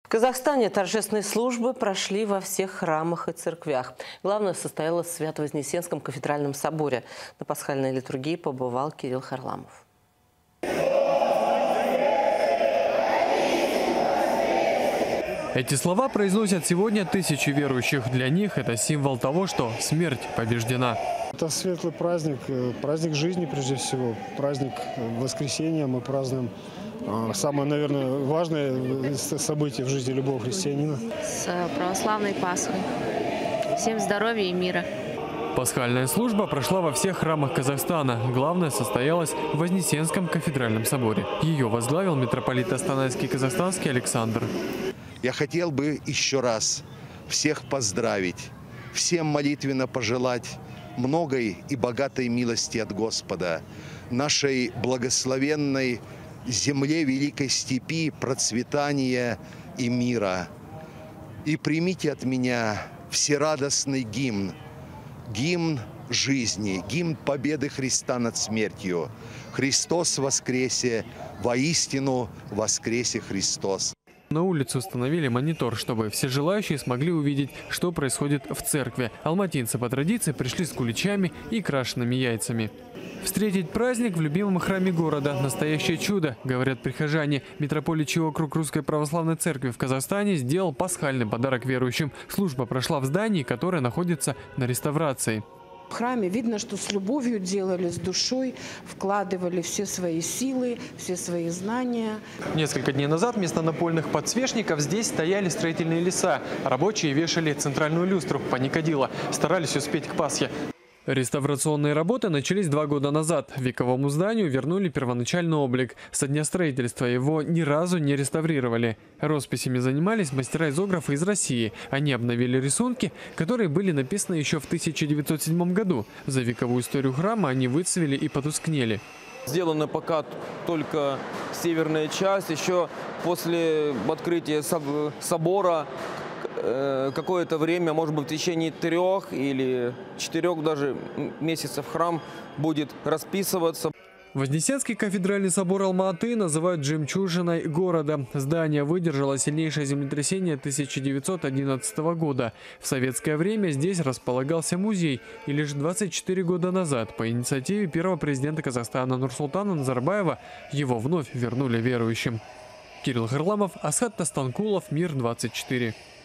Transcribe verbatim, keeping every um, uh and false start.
В Казахстане торжественные службы прошли во всех храмах и церквях. Главное состоялось в Свято-Вознесенском кафедральном соборе. На пасхальной литургии побывал Кирилл Харламов. Эти слова произносят сегодня тысячи верующих. Для них это символ того, что смерть побеждена. Это светлый праздник, праздник жизни прежде всего, праздник воскресения. Мы празднуем самое, наверное, важное событие в жизни любого христианина. С православной Пасхой. Всем здоровья и мира. Пасхальная служба прошла во всех храмах Казахстана. Главное состоялась в Вознесенском кафедральном соборе. Ее возглавил митрополит Астанайский казахстанский Александр. Я хотел бы еще раз всех поздравить, всем молитвенно пожелать многой и богатой милости от Господа, нашей благословенной земле великой степи, процветания и мира. И примите от меня всерадостный гимн, гимн жизни, гимн победы Христа над смертью. Христос воскресе, воистину воскресе Христос. На улице установили монитор, чтобы все желающие смогли увидеть, что происходит в церкви. Алматинцы по традиции пришли с куличами и крашенными яйцами. Встретить праздник в любимом храме города – настоящее чудо, говорят прихожане. Митрополичий округ Русской Православной Церкви в Казахстане сделал пасхальный подарок верующим. Служба прошла в здании, которое находится на реставрации. В храме видно, что с любовью делали, с душой, вкладывали все свои силы, все свои знания. Несколько дней назад вместо напольных подсвечников здесь стояли строительные леса. Рабочие вешали центральную люстру паникадило, старались успеть к Пасхе. Реставрационные работы начались два года назад. Вековому зданию вернули первоначальный облик. Со дня строительства его ни разу не реставрировали. Росписями занимались мастера-изографы из России. Они обновили рисунки, которые были написаны еще в тысяча девятьсот седьмом году. За вековую историю храма они выцвели и потускнели. Сделана пока только северная часть. Еще после открытия собора какое-то время, может быть, в течение трех или четырех даже месяцев храм будет расписываться. Вознесенский кафедральный собор Алма-Аты называют жемчужиной города. Здание выдержало сильнейшее землетрясение тысяча девятьсот одиннадцатого года. В советское время здесь располагался музей. И лишь двадцать четыре года назад по инициативе первого президента Казахстана Нурсултана Назарбаева его вновь вернули верующим. Кирилл Харламов, Асхат Тастанкулов, Мир двадцать четыре.